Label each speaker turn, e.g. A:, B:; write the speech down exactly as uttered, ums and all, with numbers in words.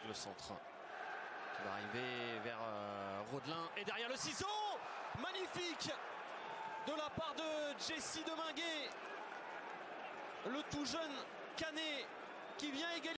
A: Le centre qui va arriver vers euh, Rodelin et derrière le ciseau magnifique de la part de Jesse Deminguet, le tout jeune Canet qui vient égaliser.